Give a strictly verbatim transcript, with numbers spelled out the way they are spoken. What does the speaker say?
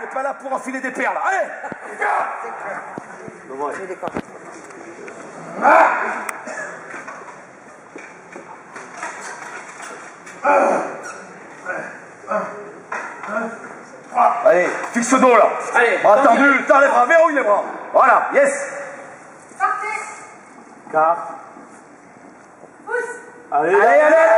T'es pas là pour enfiler des perles. Allez. Allez, fixe ce dos là. Allez. Bras tendus, tends les bras, verrouille les bras. Voilà, yes. Partez. Car. Pousse. Allez, Allez, allez, allez.